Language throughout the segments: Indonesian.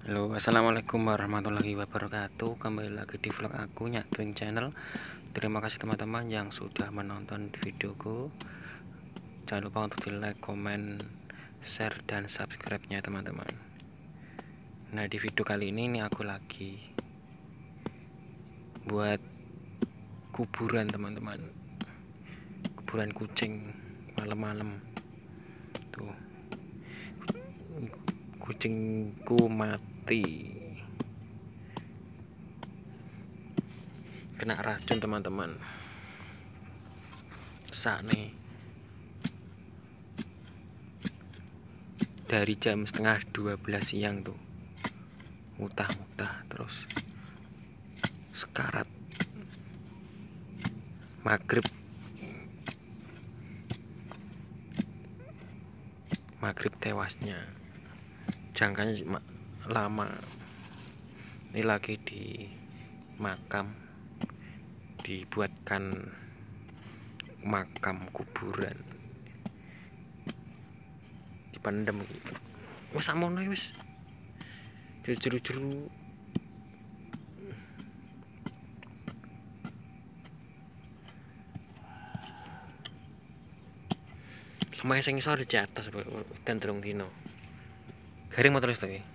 Halo, assalamualaikum warahmatullahi wabarakatuh. Kembali lagi di vlog aku, Nyak Twing Channel. Terima kasih teman-teman yang sudah menonton videoku. Jangan lupa untuk di like, komen, share, dan subscribe-nya teman-teman. Nah, di video kali ini aku lagi buat kuburan teman-teman. Kuburan kucing malam-malam. Tuh, kucingku mati kena racun teman-teman. Saat nih dari jam setengah 12 siang tuh mutah-mutah terus sekarat maghrib tewasnya, jangkanya lama. Ini lagi di makam, dibuatkan makam kuburan, dipendem gitu. Wes amono wis jeru-jeru lemah sing iso di atas dan telung dino garing motor wis to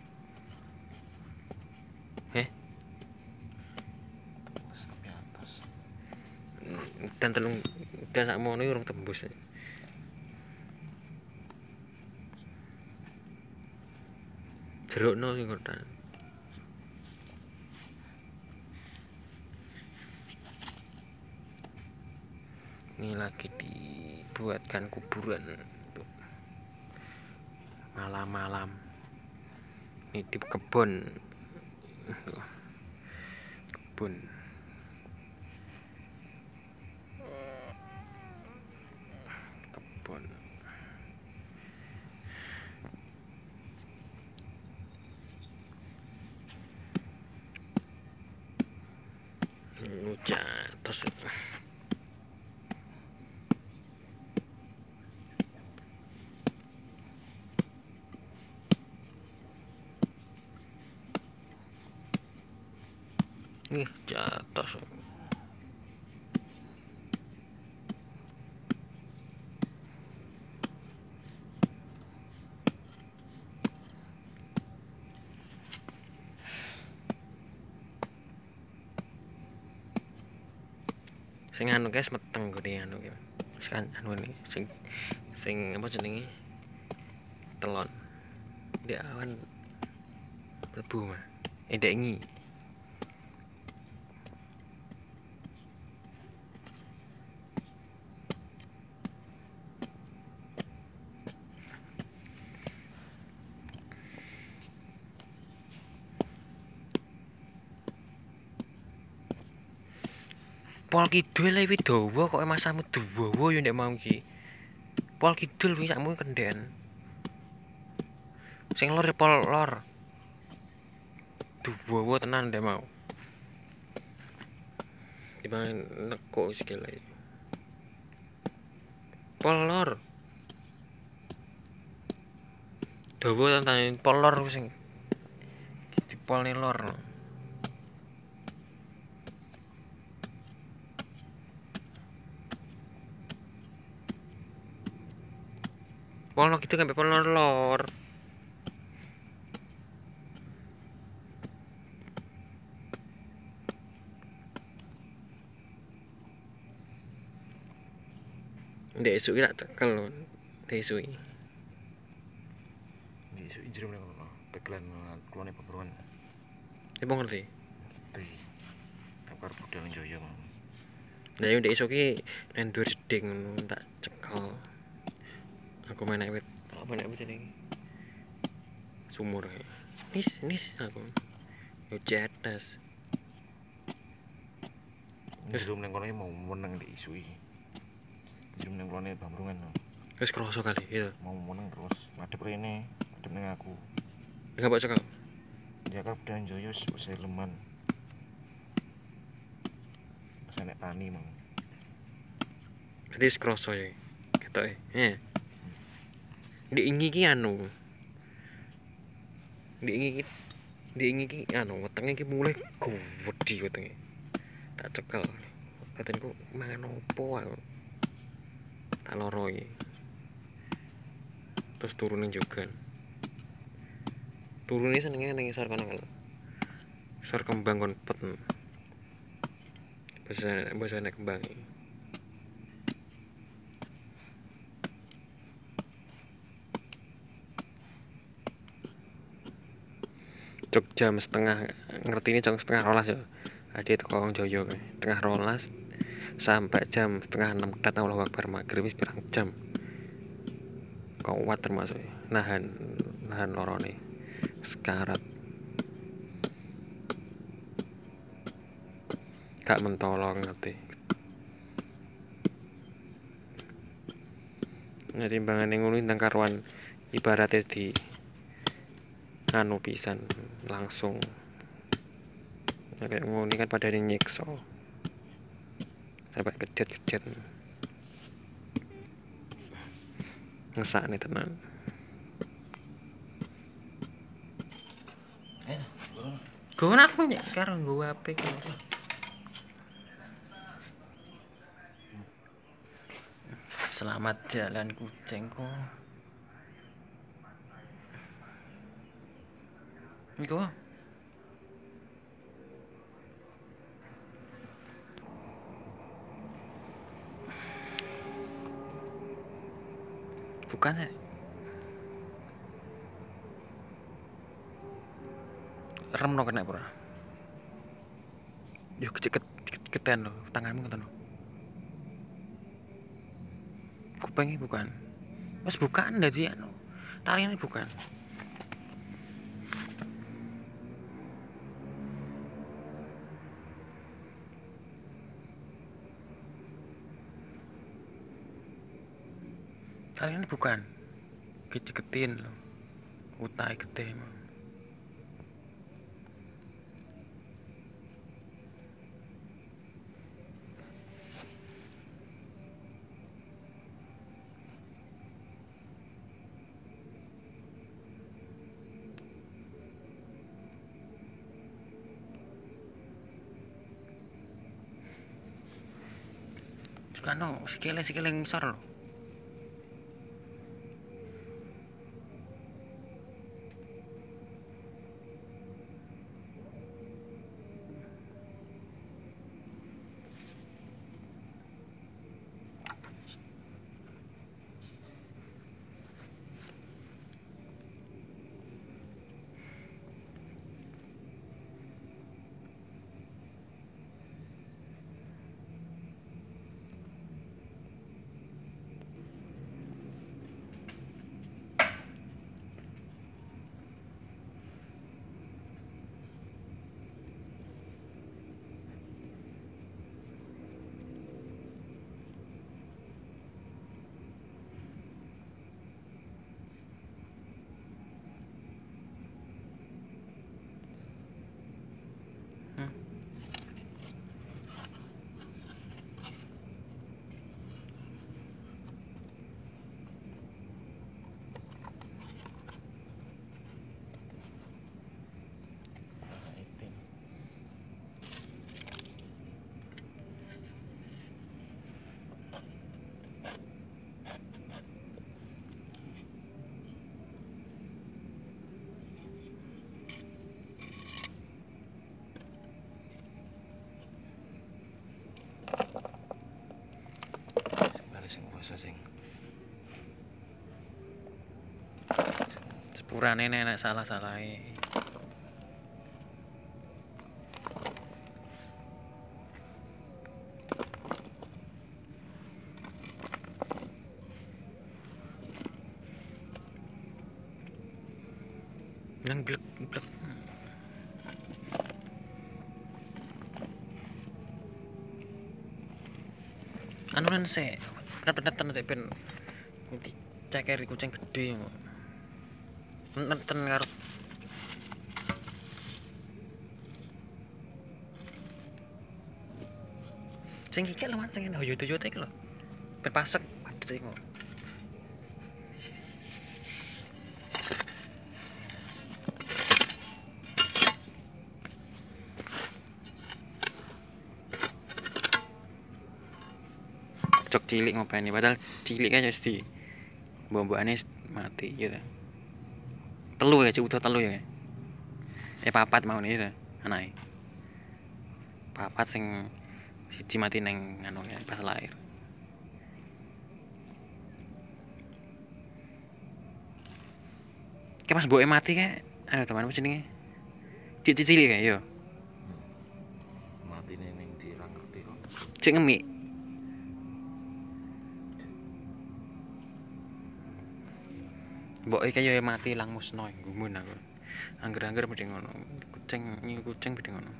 dan telung dan sak mono urung tembus jerukno sing kodan. Ini lagi dibuatkan kuburan tuh, malam-malam ini di kebun kebun kebun jatuh. Jatuh. Sing anu guys meteng gede anu ya. Sing anu ini sing apa jenenge? Telon. Di awan lebu mah. Endengi. Pol kidul lewi dawa kok masamu dawa yo nek mau iki. Pol kidul kuwi sakmu kendhen. Sing lor pol lor. Dawa tenan nek mau. Dibangun neko sikile. Pol lor. Dawa tenan pol lor sing dipolne lor. Pol gitu kan pol lor. Ndek esuk iki tak cekel lho. Ndek esuk iki. Ndek esuk iki jero ngono. Pegelan klone peperuan. Ibu ngerti? Ngerti. Aku arep budal Joyo mau. Nah, yo ndek esuk iki nang dhuwur jeding tak cekel. Aku main wit. Apa nek jenenge? Sumur. Nis aku. Yo cetas. Jero nang kono mau meneng ndek esuk iki. Jero nang klone Bambrungan. Wis kroso kali gitu. Mau meneng terus madhep rene, madhep ning aku. Enggak pak cekel. Ya kan budal Joyo wis leman. Nek tani mang. Jadi wis kroso ya. Ketoke. Ndek ingi iki anu. Ndek ingi iki Ndek iki anu wetenge iki mulai gede wetenge. Tak cekel. Katanya kok mangan opo aku. Tak loro iki. Terus turunin juga. Turunnya senengnya ning isor kono kan. Isor kembang kon pet. Bahasa nek kembang iki. Cok jam setengah ngerti ini jam setengah rolas ya. Ade teko wong Joyo kae. Tengah rolas sampai jam setengah 6 datang Allahu Akbar maghrib wis pirang jam. Kuat termasuk nahan lorone sekarat. Gak mentolong ngerti. Nah timbangane ngono ndang karuan ibaratnya di anu pisan langsung kayak ngono kan pada nyiksa sampai kejet ngesakne tenan. Gue aku nyek karo gue HP karo. Selamat jalan kucingku. Iku. Bukan ya? Remno kena pura. Yo keten lo, tanganmu keten lo. Kupengnya bukan. Mas bukan dari anu. Tariannya bukan. Tariannya bukan. Ketin lo. Utai getih emang. Kano sikile ngisor lho. Sepurane nenek salah-salahe. Nang blek. Anu kan se neten ben cekeri kucing gede kok. Neten karo sing iki lho sing hoyo-hoyo iki lho. Ben pasek padet iki kok. cok cilik ngopeni padahal cilik aja di mbok-mbokane mati gitu. Telu ya, udah telu ya. Papat mau nih anake. Papat sing siji mati neng anu ya pas lahir. Kayak pas mboke mati kayak ayo temanmu jenenge. Cilik kayak yo. Matine ning ndi ra ngerti kok. Cek ngemik. Mbok iki yo mati lang musno gumun aku. Angger-angger mesti ngono. Kucing mesti ngono.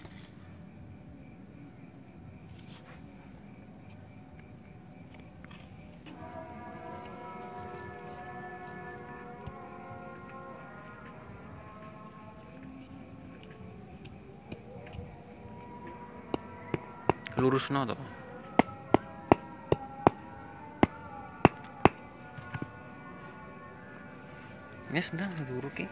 Lurusno to. Wis ndang luru ki.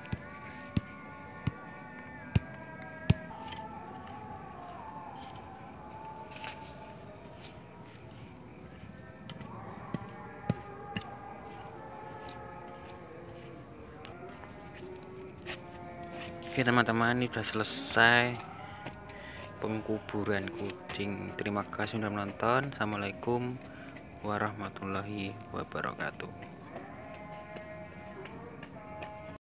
Oke teman-teman, ini sudah selesai pengkuburan kucing. Terima kasih sudah menonton. Assalamualaikum warahmatullahi wabarakatuh.